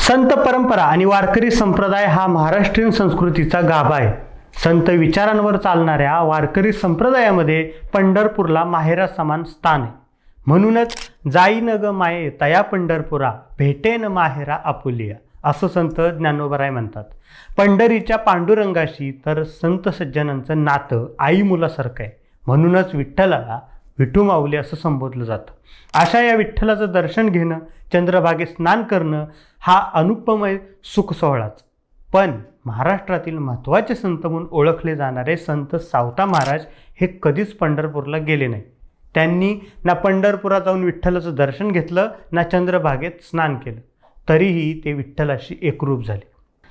संत परंपरा आणि वारकरी संप्रदाय हा महाराष्ट्रीयन संस्कृतीचा गाभा आहे। संत विचारांवर चालणाऱ्या वारकरी संप्रदायामध्ये पंढरपूरला माहेरा समान स्थान आहे। म्हणूनच जाई न ग माये तया पंढरपुरा भेटेन माहेरा आपुलिया असं संत ज्ञानोबराय म्हणतात। पंढरीच्या पांडुरंगाशी तर संत सज्जनांचं नातं आई मुलासारखं आहे। म्हणूनच विठ्ठलाला विठू माऊली असं संबोधलं जातं। अशा या विठ्ठलाचं दर्शन घेणं, चंद्रभागेत स्नान करणं हा अनुपमय सुख सोहळाच। पण महाराष्ट्रातील महत्त्वाचे संत म्हणून ओळखले जाणारे संत सावता महाराज हे कधीच पंढरपूरला गेले नाही। त्यांनी ना पंढरपुरात जाऊन विठ्ठलाचं दर्शन घेतलं ना चंद्रभागेत स्नान केलं, तरीही ते विठ्ठलाशी एकरूप झाले।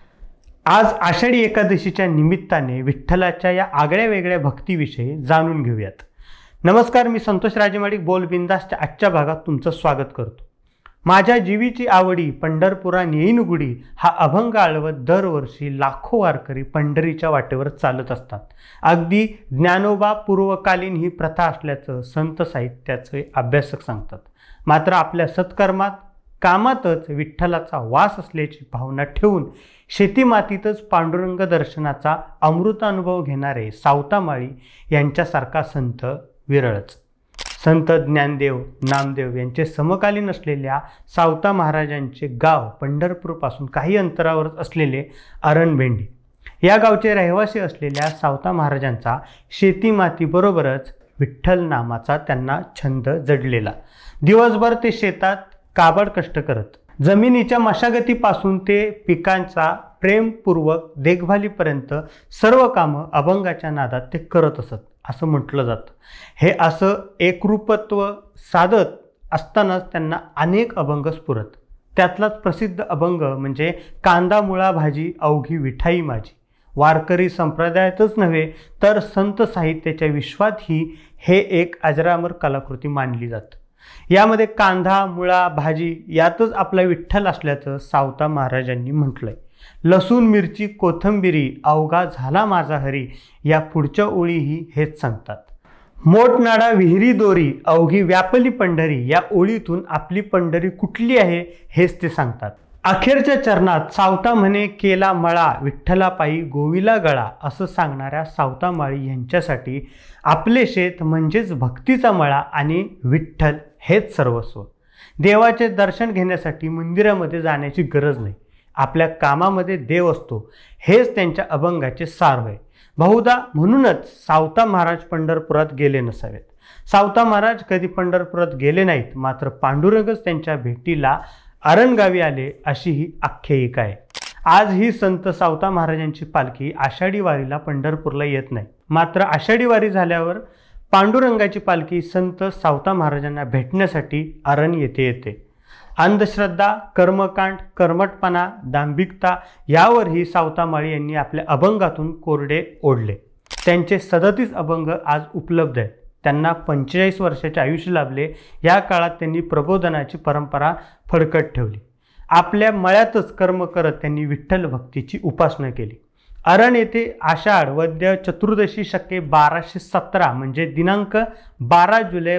आज आषाढी एकादशीच्या निमित्ताने विठ्ठलाच्या या आगळ्या वेगळ्या भक्तीविषयी जाणून घेऊयात। नमस्कार, मी संतोष राजेमाडिक बोल बिंदासच्या आजच्या भागात तुमचं स्वागत करतो। माझ्या जीवीची आवडी पंढरपुरा नेईन गुडी हा अभंग आळवत दरवर्षी लाखो वारकरी पंढरीच्या वाटेवर चालत असतात। अगदी ज्ञानोबा पूर्वकालीन ही प्रथा असल्याचं संत साहित्याचे अभ्यासक सांगतात। मात्र आपल्या सत्कर्मात कामातच विठ्ठलाचा वास असल्याची भावना ठेवून शेतीमातीतच पांडुरंग दर्शनाचा अमृतानुभव घेणारे सावता माळी यांच्यासारखा संत विरळच। संत ज्ञानदेव, नामदेव यांचे समकालीन असलेल्या सावता महाराजांचे गाव पंढरपूरपासून काही अंतरावर असलेले अरणभेंडी या गावचे रहिवासी असलेल्या सावता महाराजांचा शेतीमातीबरोबरच विठ्ठल नामाचा त्यांना छंद जडलेला। दिवसभर ते शेतात काबड कष्ट करत, जमिनीच्या मशागतीपासून ते पिकांचा प्रेमपूर्वक देखभालीपर्यंत सर्व कामं अभंगाच्या नादात ते करत असत असं म्हटलं जातं। हे असं एकरूपत्व साधत असतानाच त्यांना अनेक अभंग स्फुरत। त्यातलाच प्रसिद्ध अभंग म्हणजे कांदा मुळा भाजी अवघी विठाई माझी। वारकरी संप्रदायातच नव्हे तर संत साहित्याच्या विश्वातही हे एक अजरामर कलाकृती मानली जाते। यामध्ये कांदा मुळा भाजी यातच आपला विठ्ठल असल्याचं सावता महाराजांनी म्हटलंय। लसूण मिरची कोथंबिरी अवघा झाला माझा हरी या पुढच्या ओळीही हेच सांगतात। मोठनाडा विहिरी दोरी अवघी व्यापली पंढरी या ओळीतून आपली पंढरी कुठली आहे हेच ते सांगतात। अखेरच्या चरणात सावता म्हणे केला मळा विठ्ठला पायी गोविला गळा असं सांगणाऱ्या सावता माळी यांच्यासाठी आपले शेत म्हणजेच भक्तीचा मळा आणि विठ्ठल हेच सर्वस्व। देवाचे दर्शन घेण्यासाठी मंदिरामध्ये जाण्याची गरज नाही, आपल्या कामामध्ये देव असतो हेच त्यांच्या अभंगाचे सार होय। बहुधा म्हणूनच सावता महाराज पंढरपुरात गेले नसावेत। सावता महाराज कधी पंढरपुरात गेले नाहीत, मात्र पांडुरंगच त्यांच्या भेटीला अरणगावी आले अशी ही आख्यायिका आहे। आज ही संत सावता महाराजांची पालखी आषाढी वारीला पंढरपूरला येत नाही, मात्र आषाढी वारी झाल्यावर पांडुरंगाची पालखी संत सावता महाराजांना भेटण्यासाठी अरण येते। अंधश्रद्धा, कर्मकांड, कर्मटपणा, दांभिकता यावरही सावता माळी यांनी आपल्या अभंगातून कोरडे ओढले। त्यांचे 37 अभंग आज उपलब्ध आहेत। त्यांना 45 वर्षाचे आयुष्य लाभले। या काळात त्यांनी प्रबोधनाची परंपरा फडकत ठेवली। आपल्या मळ्यातच कर्म करत त्यांनी विठ्ठल भक्तीची उपासना केली। अरण येथे आषाढ वद्य चतुर्दशी शके 1217 म्हणजे दिनांक 12 जुलै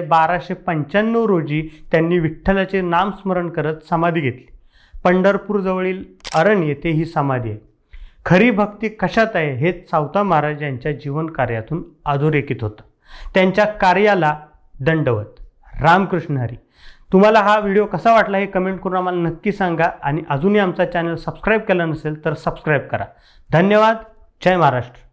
1295 रोजी त्यांनी विठ्ठलाचे नामस्मरण करत समाधी घेतली। पंढरपूर जवळील अरण येथे ही समाधी आहे। खरी भक्ती कशात आहे हेच सावता महाराज यांच्या जीवन कार्यातून अधोरेखित होतं। त्यांच्या कार्याला दंडवत। रामकृष्ण हरी। तुम्हाला हा व्हिडिओ कसा वाटला हे कमेंट करून आम्हाला नक्की सांगा आणि अजूनही आमचा चॅनल सबस्क्राईब केला नसेल तर सबस्क्राईब करा। धन्यवाद। जय महाराष्ट्र।